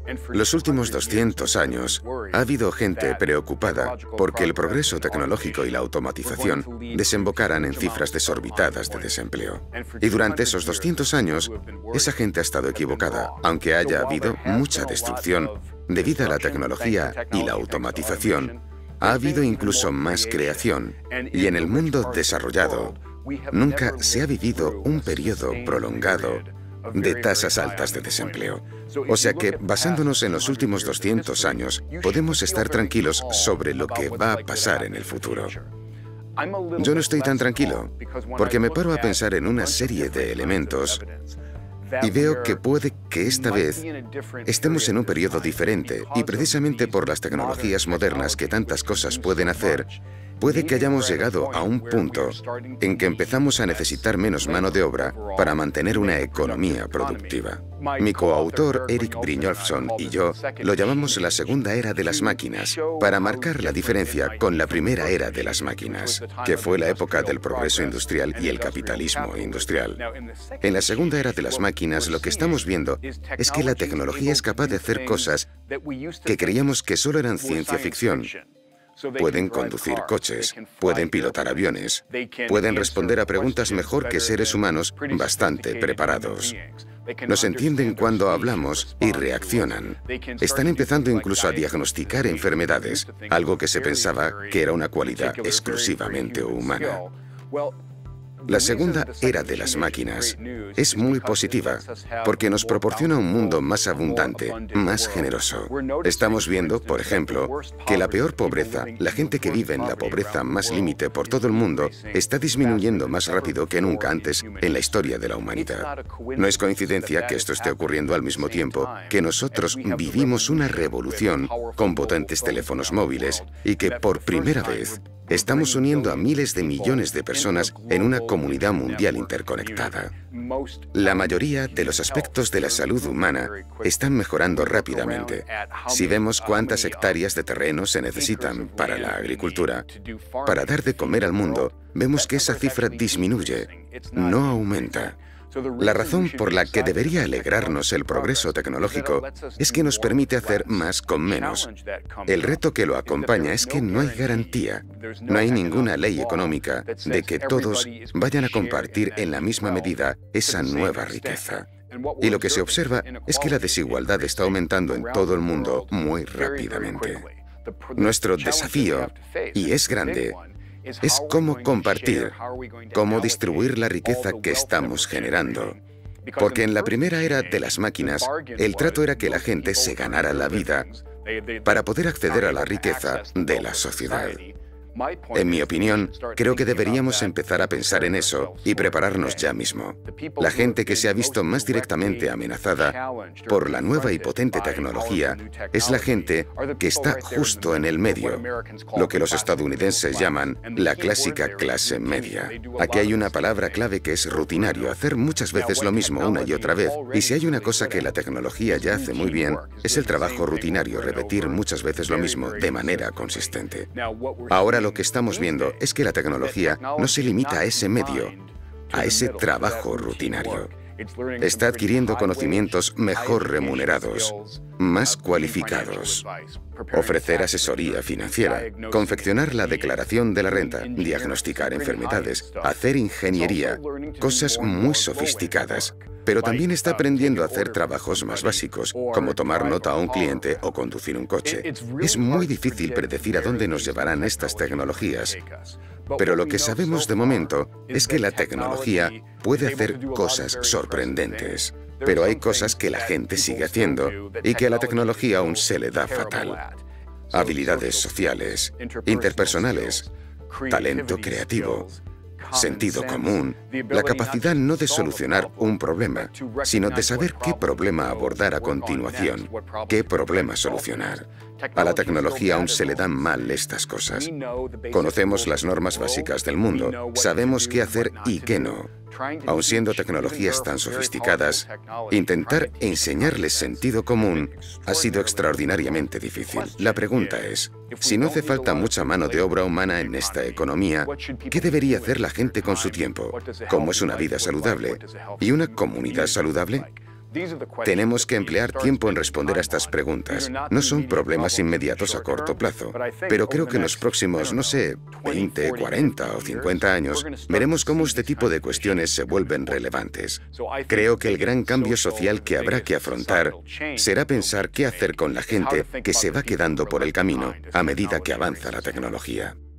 Los últimos 200 años ha habido gente preocupada porque el progreso tecnológico y la automatización desembocaran en cifras desorbitadas de desempleo. Y durante esos 200 años, esa gente ha estado equivocada, aunque haya habido mucha destrucción debido a la tecnología y la automatización. Ha habido incluso más creación, y en el mundo desarrollado nunca se ha vivido un periodo prolongado de tasas altas de desempleo. O sea que, basándonos en los últimos 200 años, podemos estar tranquilos sobre lo que va a pasar en el futuro. Yo no estoy tan tranquilo, porque me paro a pensar en una serie de elementos y veo que puede que esta vez estemos en un periodo diferente, y precisamente por las tecnologías modernas que tantas cosas pueden hacer, puede que hayamos llegado a un punto en que empezamos a necesitar menos mano de obra para mantener una economía productiva. Mi coautor Erik Brynjolfsson y yo lo llamamos la segunda era de las máquinas, para marcar la diferencia con la primera era de las máquinas, que fue la época del progreso industrial y el capitalismo industrial. En la segunda era de las máquinas, lo que estamos viendo es que la tecnología es capaz de hacer cosas que creíamos que solo eran ciencia ficción. Pueden conducir coches, pueden pilotar aviones, pueden responder a preguntas mejor que seres humanos bastante preparados. Nos entienden cuando hablamos y reaccionan. Están empezando incluso a diagnosticar enfermedades, algo que se pensaba que era una cualidad exclusivamente humana. La segunda era de las máquinas es muy positiva porque nos proporciona un mundo más abundante, más generoso. Estamos viendo, por ejemplo, que la peor pobreza, la gente que vive en la pobreza más límite por todo el mundo, está disminuyendo más rápido que nunca antes en la historia de la humanidad. No es coincidencia que esto esté ocurriendo al mismo tiempo que nosotros vivimos una revolución con potentes teléfonos móviles y que por primera vez estamos uniendo a miles de millones de personas en una comunidad mundial interconectada. La mayoría de los aspectos de la salud humana están mejorando rápidamente. Si vemos cuántas hectáreas de terreno se necesitan para la agricultura, para dar de comer al mundo, vemos que esa cifra disminuye, no aumenta. La razón por la que debería alegrarnos el progreso tecnológico es que nos permite hacer más con menos. El reto que lo acompaña es que no hay garantía, no hay ninguna ley económica de que todos vayan a compartir en la misma medida esa nueva riqueza. Y lo que se observa es que la desigualdad está aumentando en todo el mundo muy rápidamente. Nuestro desafío, y es grande, es cómo compartir, cómo distribuir la riqueza que estamos generando. Porque en la primera era de las máquinas, el trato era que la gente se ganara la vida para poder acceder a la riqueza de la sociedad. En mi opinión, creo que deberíamos empezar a pensar en eso y prepararnos ya mismo. La gente que se ha visto más directamente amenazada por la nueva y potente tecnología es la gente que está justo en el medio, lo que los estadounidenses llaman la clásica clase media. Aquí hay una palabra clave que es rutinario, hacer muchas veces lo mismo una y otra vez. Y si hay una cosa que la tecnología ya hace muy bien, es el trabajo rutinario, repetir muchas veces lo mismo de manera consistente. Ahora lo que estamos viendo es que la tecnología no se limita a ese medio, a ese trabajo rutinario. Está adquiriendo conocimientos mejor remunerados, más cualificados. Ofrecer asesoría financiera, confeccionar la declaración de la renta, diagnosticar enfermedades, hacer ingeniería, cosas muy sofisticadas. Pero también está aprendiendo a hacer trabajos más básicos, como tomar nota a un cliente o conducir un coche. Es muy difícil predecir a dónde nos llevarán estas tecnologías. Pero lo que sabemos de momento es que la tecnología puede hacer cosas sorprendentes. Pero hay cosas que la gente sigue haciendo y que a la tecnología aún se le da fatal. Habilidades sociales, interpersonales, talento creativo, sentido común, la capacidad no de solucionar un problema, sino de saber qué problema abordar a continuación, qué problema solucionar. A la tecnología aún se le dan mal estas cosas. Conocemos las normas básicas del mundo, sabemos qué hacer y qué no. Aun siendo tecnologías tan sofisticadas, intentar enseñarles sentido común ha sido extraordinariamente difícil. La pregunta es, si no hace falta mucha mano de obra humana en esta economía, ¿qué debería hacer la gente con su tiempo? ¿Cómo es una vida saludable? ¿Y una comunidad saludable? Tenemos que emplear tiempo en responder a estas preguntas. No son problemas inmediatos a corto plazo, pero creo que en los próximos, no sé, 20, 40 o 50 años, veremos cómo este tipo de cuestiones se vuelven relevantes. Creo que el gran cambio social que habrá que afrontar será pensar qué hacer con la gente que se va quedando por el camino a medida que avanza la tecnología.